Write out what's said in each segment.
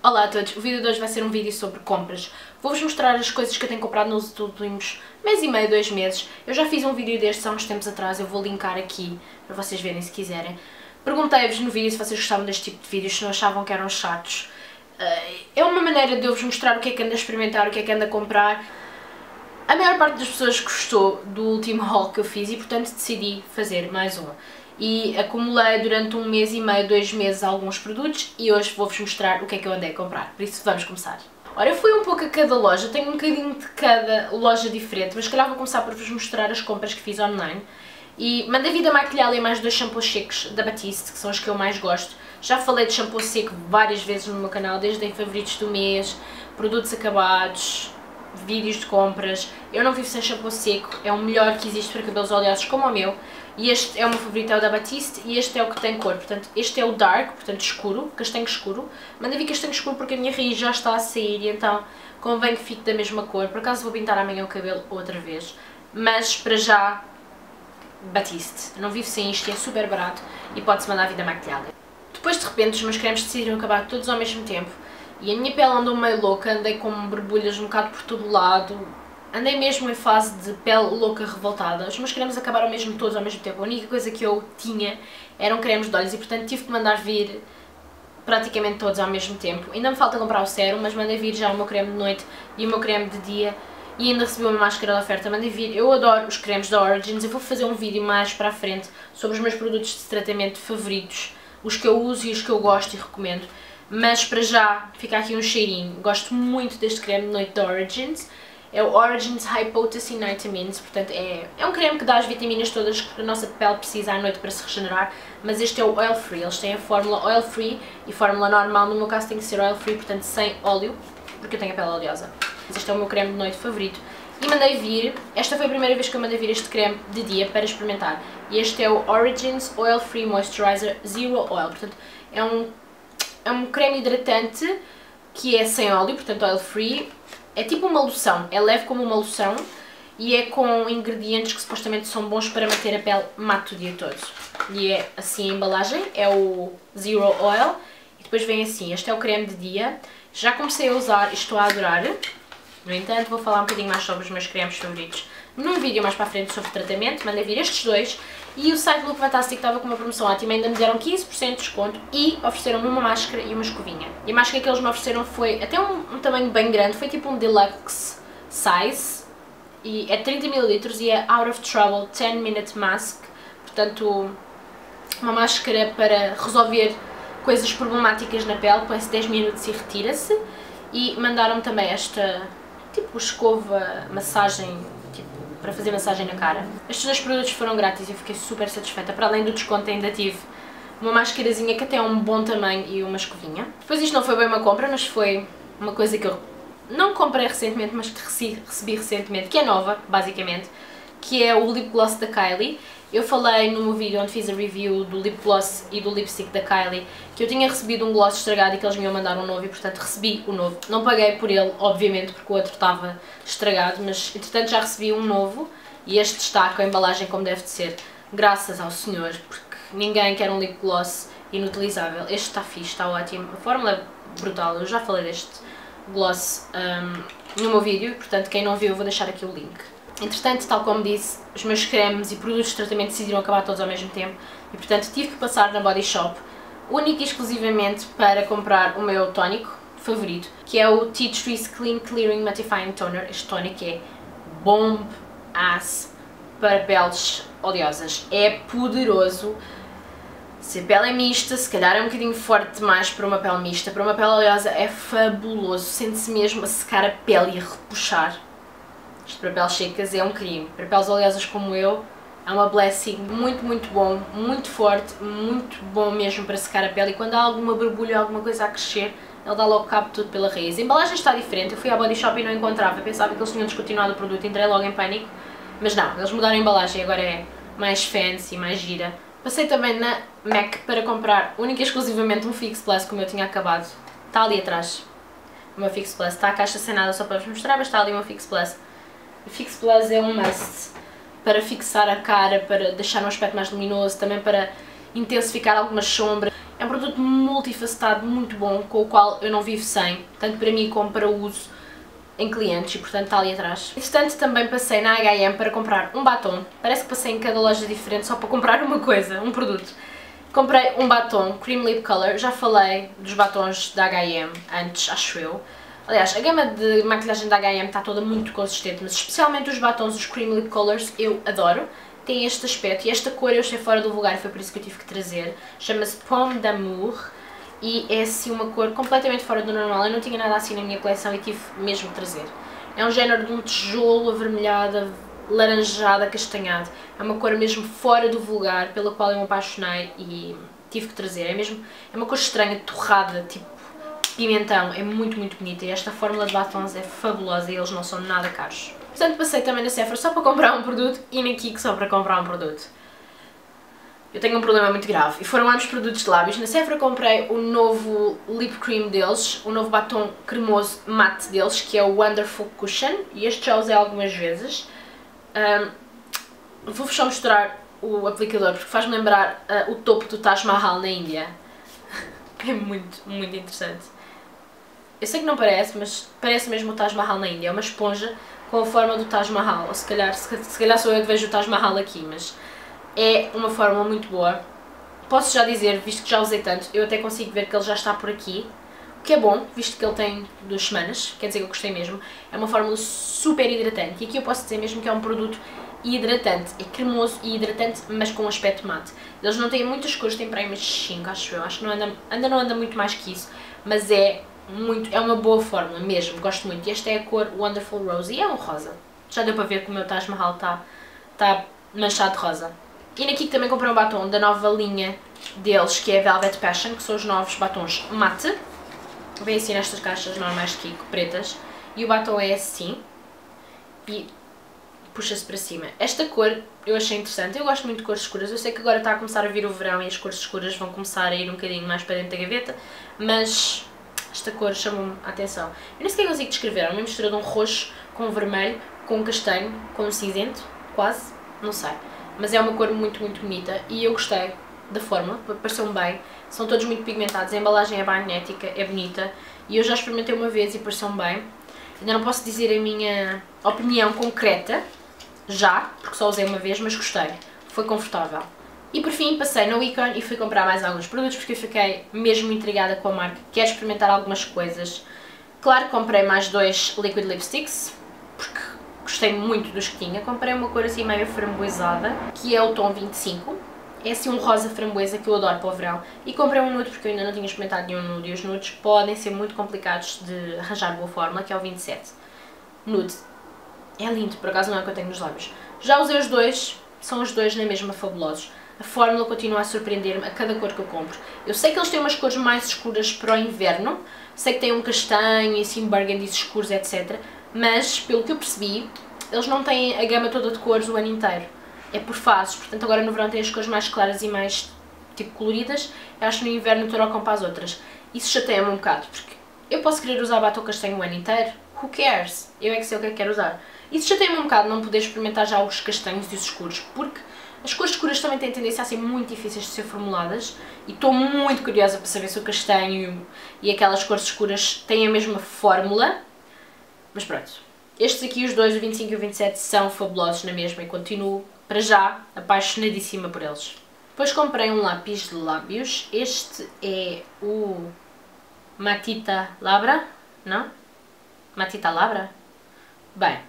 Olá a todos, o vídeo de hoje vai ser um vídeo sobre compras. Vou-vos mostrar as coisas que eu tenho comprado nos últimos mês e meio, 2 meses. Eu já fiz um vídeo destes há uns tempos atrás, eu vou linkar aqui para vocês verem se quiserem. Perguntei-vos no vídeo se vocês gostavam deste tipo de vídeos, se não achavam que eram chatos. É uma maneira de eu vos mostrar o que é que ando a experimentar, o que é que ando a comprar. A maior parte das pessoas gostou do último haul que eu fiz e portanto decidi fazer mais um. E acumulei durante um mês e meio, 2 meses alguns produtos e hoje vou-vos mostrar o que é que eu andei a comprar, por isso vamos começar. Ora, eu fui um pouco a cada loja, tenho um bocadinho de cada loja diferente, mas se calhar vou começar por vos mostrar as compras que fiz online. E mandei vir da Maquilhada e mais 2 shampoos secos da Batiste, que são os que eu mais gosto. Já falei de shampoo seco várias vezes no meu canal, desde em favoritos do mês, produtos acabados, vídeos de compras. Eu não vivo sem shampoo seco, é o melhor que existe para cabelos oleosos como o meu. E este é o meu favorito, é o da Batiste, e este é o que tem cor, portanto este é o dark, portanto escuro, castanho escuro. Mandei vir castanho escuro porque a minha raiz já está a sair e então convém que fique da mesma cor. Por acaso vou pintar amanhã o cabelo outra vez, mas para já Batiste. Eu não vivo sem isto, é super barato e pode-se mandar vir da Maquilhada. Depois de repente os meus cremes decidiram acabar todos ao mesmo tempo e a minha pele andou meio louca, andei com borbulhas um bocado por todo o lado. Andei mesmo em fase de pele louca revoltada. Os meus cremes acabaram mesmo todos ao mesmo tempo. A única coisa que eu tinha eram cremes de olhos e portanto tive que mandar vir praticamente todos ao mesmo tempo. Ainda me falta comprar o sérum, mas mandei vir já o meu creme de noite e o meu creme de dia. E ainda recebi uma máscara de oferta, mandei vir. Eu adoro os cremes da Origins. Eu vou fazer um vídeo mais para a frente sobre os meus produtos de tratamento favoritos. Os que eu uso e os que eu gosto e recomendo. Mas para já fica aqui um cheirinho. Gosto muito deste creme de noite da Origins. É o Origins High Potency Nightamines, portanto é um creme que dá as vitaminas todas que a nossa pele precisa à noite para se regenerar, mas este é o Oil Free, eles têm a fórmula Oil Free e fórmula normal, no meu caso tem que ser Oil Free, portanto sem óleo, porque eu tenho a pele oleosa. Este é o meu creme de noite favorito e mandei vir, esta foi a primeira vez que eu mandei vir este creme de dia para experimentar, e este é o Origins Oil Free Moisturizer Zero Oil, portanto é um creme hidratante que é sem óleo, portanto Oil Free. É tipo uma loção, é leve como uma loção e é com ingredientes que supostamente são bons para manter a pele mate o dia todo. E é assim a embalagem, é o Zero Oil e depois vem assim, este é o creme de dia. Já comecei a usar e estou a adorar. No entanto, vou falar um bocadinho mais sobre os meus cremes favoritos num vídeo mais para a frente sobre tratamento. Mandei vir estes dois e o site Look Fantastic estava com uma promoção ótima, ainda me deram 15% de desconto e ofereceram-me uma máscara e uma escovinha. E a máscara que eles me ofereceram foi até um tamanho bem grande, foi tipo um deluxe size e é 30ml e é Out of Trouble 10 Minute Mask, portanto uma máscara para resolver coisas problemáticas na pele, põe-se 10 minutos e retira-se. E mandaram-me também esta tipo escova, massagem, para fazer massagem na cara. Estes 2 produtos foram grátis e eu fiquei super satisfeita. Para além do desconto ainda tive uma mascarazinha que até é um bom tamanho e uma escovinha. Depois isto não foi bem uma compra, mas foi uma coisa que eu não comprei recentemente, mas que recebi recentemente, que é nova, basicamente, que é o Lip Gloss da Kylie. Eu falei no meu vídeo onde fiz a review do Lip Gloss e do Lipstick da Kylie que eu tinha recebido um gloss estragado e que eles me iam mandar um novo e portanto recebi o novo. Não paguei por ele, obviamente, porque o outro estava estragado, mas entretanto já recebi um novo e este está com a embalagem como deve de ser, graças ao senhor, porque ninguém quer um lip gloss inutilizável. Este está fixe, está ótimo, a fórmula é brutal, eu já falei deste gloss no meu vídeo, portanto quem não viu eu vou deixar aqui o link. Entretanto, tal como disse, os meus cremes e produtos de tratamento decidiram acabar todos ao mesmo tempo e portanto tive que passar na Body Shop, única e exclusivamente para comprar o meu tónico favorito, que é o Tea Tree's Clean Clearing Mattifying Toner. Este tónico é bomb ass para peles oleosas, é poderoso. Se a pele é mista, se calhar é um bocadinho forte demais para uma pele mista, para uma pele oleosa é fabuloso, sente-se mesmo a secar a pele e a repuxar. Isto para peles secas é um crime, para peles oleosas como eu é uma blessing, muito bom, muito forte, muito bom mesmo para secar a pele e quando há alguma borbulha, alguma coisa a crescer, ele dá logo cabo de tudo pela raiz. A embalagem está diferente, eu fui à Body Shop e não encontrava, pensava que eles tinham descontinuado o produto, entrei logo em pânico, mas não, eles mudaram a embalagem, agora é mais fancy, mais gira. Passei também na MAC para comprar única e exclusivamente um Fix Plus, como eu tinha acabado, está ali atrás, o meu Fix Plus, está a caixa sem nada só para vos mostrar, mas está ali o meu Fix Plus. O Fix Plus é um must para fixar a cara, para deixar um aspecto mais luminoso, também para intensificar algumas sombras É um produto multifacetado, muito bom, com o qual eu não vivo sem, tanto para mim como para o uso em clientes, e portanto está ali atrás. Entretanto, também passei na H&M para comprar um batom. Parece que passei em cada loja diferente só para comprar uma coisa, um produto. Comprei um batom Cream Lip Color. Já falei dos batons da H&M antes, acho eu. Aliás, a gama de maquilhagem da H&M está toda muito consistente, mas especialmente os batons, os Cream Lip Colors, eu adoro. Tem este aspecto e esta cor eu achei fora do lugar e foi por isso que eu tive que trazer. Chama-se Pomme d'Amour. E é assim uma cor completamente fora do normal, eu não tinha nada assim na minha coleção e tive mesmo que trazer. É um género de um tijolo avermelhado, laranjado, acastanhado. É uma cor mesmo fora do vulgar, pela qual eu me apaixonei e tive que trazer. É uma cor estranha, torrada, tipo pimentão, é muito bonita e esta fórmula de batons é fabulosa e eles não são nada caros. Portanto, passei também na Sephora só para comprar um produto e na Kik só para comprar um produto. Eu tenho um problema muito grave e foram ambos produtos de lábios. Na Sephora comprei o novo lip cream deles, o novo batom cremoso mate deles, que é o Wonderful Cushion, e este já usei algumas vezes. Vou-vos só mostrar o aplicador porque faz-me lembrar o topo do Taj Mahal na Índia. É muito interessante. Eu sei que não parece, mas parece mesmo o Taj Mahal na Índia. É uma esponja com a forma do Taj Mahal, ou se calhar sou eu que vejo o Taj Mahal aqui, mas é uma fórmula muito boa. Posso já dizer, visto que já usei tanto, eu até consigo ver que ele já está por aqui, o que é bom, visto que ele tem 2 semanas, quer dizer que eu gostei mesmo. É uma fórmula super hidratante, e aqui eu posso dizer mesmo que é um produto hidratante, é cremoso e hidratante, mas com um aspecto mate. Eles não têm muitas cores, têm para aí umas 5, acho eu, acho que não anda muito mais que isso, mas é uma boa fórmula mesmo, gosto muito. E esta é a cor Wonderful Rose, e é um rosa. Já deu para ver que o meu Taj Mahal está manchado de rosa. E na Kik também comprei um batom da nova linha deles, que é Velvet Passion, que são os novos batons mate. Vem assim nestas caixas normais de Kik, pretas. E o batom é assim. E puxa-se para cima. Esta cor eu achei interessante. Eu gosto muito de cores escuras. Eu sei que agora está a começar a vir o verão e as cores escuras vão começar a ir um bocadinho mais para dentro da gaveta. Mas esta cor chamou-me a atenção. Eu nem sequer consigo descrever. É uma mistura de um roxo com um vermelho, com um castanho, com um cinzento, quase. Não sei. Mas é uma cor muito bonita e eu gostei da fórmula, pareceu-me bem. São todos muito pigmentados, a embalagem é magnética, é bonita e eu já experimentei uma vez e pareceu-me bem. Ainda não posso dizer a minha opinião concreta, já, porque só usei uma vez, mas gostei, foi confortável. E por fim passei na Wicon e fui comprar mais alguns produtos porque eu fiquei mesmo intrigada com a marca, quero experimentar algumas coisas. Claro que comprei mais 2 liquid lipsticks, porque gostei muito dos que tinha. Comprei uma cor assim meio framboesada, que é o tom 25. É assim um rosa framboesa que eu adoro para o verão. E comprei um nude porque eu ainda não tinha experimentado nenhum nude. E os nudes podem ser muito complicados de arranjar boa fórmula, que é o 27. Nude. É lindo, por acaso não é o que eu tenho nos lábios. Já usei os dois, são os dois na mesma fabulosos. A fórmula continua a surpreender-me a cada cor que eu compro. Eu sei que eles têm umas cores mais escuras para o inverno. Sei que têm um castanho e assim burgundies escuros, etc. Mas, pelo que eu percebi, eles não têm a gama toda de cores o ano inteiro. É por fases, portanto agora no verão tem as cores mais claras e mais, tipo, coloridas. Eu acho que no inverno trocam para as outras. Isso chateia-me um bocado, porque eu posso querer usar batom castanho o ano inteiro. Who cares? Eu é que sei o que é que quero usar. Isso chateia-me um bocado não poder experimentar já os castanhos e os escuros, porque as cores escuras também têm tendência a ser muito difíceis de ser formuladas e estou muito curiosa para saber se o castanho e aquelas cores escuras têm a mesma fórmula. Mas pronto, estes aqui, os dois, o 25 e o 27, são fabulosos na mesma e continuo, para já, apaixonadíssima por eles. Depois comprei um lápis de lábios, este é o Matita Labra, não? Matita Labra? Bem,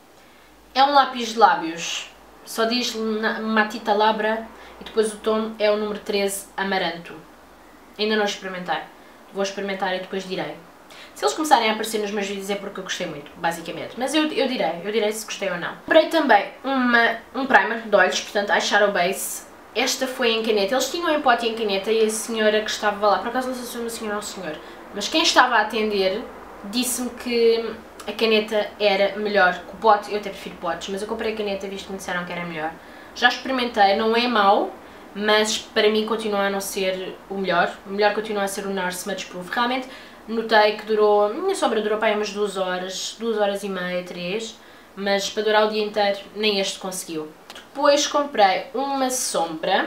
é um lápis de lábios, só diz Matita Labra e depois o tom é o número 13, Amaranto. Ainda não experimentei, vou experimentar e depois direi. Se eles começarem a aparecer nos meus vídeos é porque eu gostei muito, basicamente. Mas eu direi se gostei ou não. Comprei também um primer de olhos, portanto eyeshadow base. Esta foi em caneta. Eles tinham em pote e em caneta e a senhora que estava lá, por acaso não sei se foi uma senhora ou um senhor, mas quem estava a atender disse-me que a caneta era melhor que o pote. Eu até prefiro potes, mas eu comprei a caneta visto que me disseram que era melhor. Já experimentei, não é mau, mas para mim continua a não ser o melhor. O melhor continua a ser o NARS Smudge Proof. Realmente notei que a minha sombra durou para aí umas 2 horas e meia, 3, mas para durar o dia inteiro nem este conseguiu. Depois comprei uma sombra,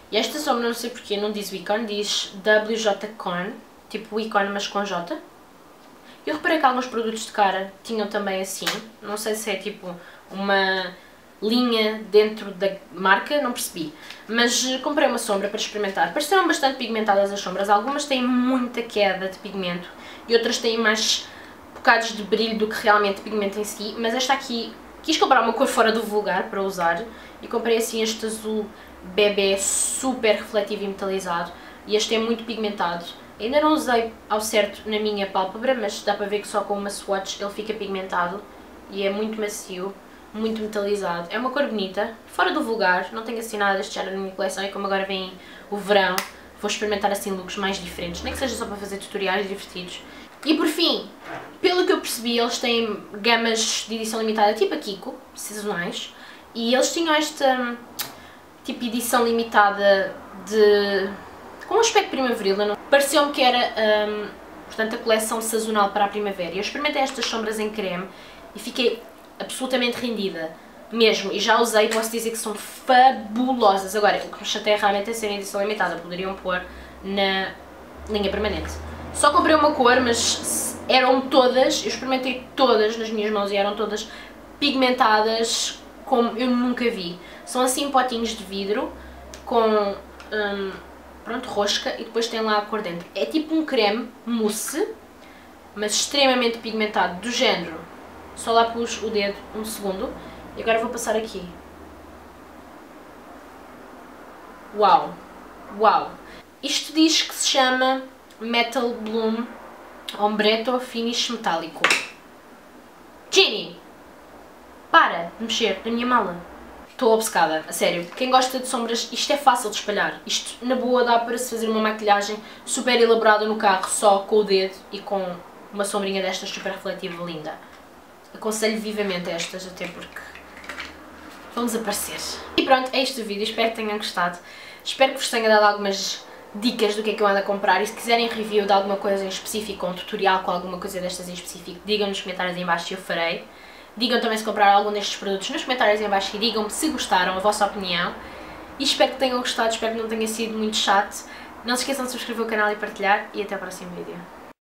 E esta sombra, não sei porque, não diz Wicon, diz WJ Con, tipo Wicon mas com J. Eu reparei que alguns produtos de cara tinham também assim, não sei se é tipo uma linha dentro da marca, não percebi. Mas comprei uma sombra para experimentar. Pareceram bastante pigmentadas as sombras, algumas têm muita queda de pigmento e outras têm mais bocados de brilho do que realmente pigmento em si, mas esta aqui, quis comprar uma cor fora do vulgar para usar e comprei assim este azul bebê super refletivo e metalizado e este é muito pigmentado. Ainda não usei ao certo na minha pálpebra, mas dá para ver que só com uma swatch ele fica pigmentado e é muito macio, muito metalizado. É uma cor bonita, fora do vulgar, não tenho assim nada deste género na minha coleção e como agora vem o verão, vou experimentar assim looks mais diferentes, nem que seja só para fazer tutoriais divertidos. E por fim, pelo que eu percebi, eles têm gamas de edição limitada tipo a Kiko, sazonais, e eles tinham esta tipo edição limitada com um aspecto primaveril. Pareceu-me que era portanto, a coleção sazonal para a primavera. Eu experimentei estas sombras em creme e fiquei absolutamente rendida, mesmo, e já usei, posso dizer que são fabulosas. Agora, o que me chateia realmente é serem edição limitada, poderiam pôr na linha permanente. Só comprei uma cor, mas eram todas, eu experimentei todas nas minhas mãos e eram todas pigmentadas como eu nunca vi. São assim potinhos de vidro com, pronto, rosca e depois tem lá a cor dentro. É tipo um creme mousse, mas extremamente pigmentado, do género. Só lá pus o dedo um segundo e agora vou passar aqui. Uau! Uau! Isto diz que se chama Metal Bloom Ombretto Finish Metálico. Ginny! Para de mexer na minha mala. Estou obcecada, a sério. Quem gosta de sombras, isto é fácil de espalhar. Isto, na boa, dá para se fazer uma maquilhagem super elaborada no carro, só com o dedo e com uma sombrinha destas super refletiva linda. Aconselho vivamente estas, até porque vão desaparecer. E pronto, é este o vídeo. Espero que tenham gostado. Espero que vos tenha dado algumas dicas do que é que eu ando a comprar. E se quiserem review de alguma coisa em específico, ou um tutorial com alguma coisa destas em específico, digam nos comentários em baixo e eu farei. Digam também se compraram algum destes produtos nos comentários em baixo e digam-me se gostaram, a vossa opinião. E espero que tenham gostado, espero que não tenha sido muito chato. Não se esqueçam de subscrever o canal e partilhar. E até o próximo vídeo.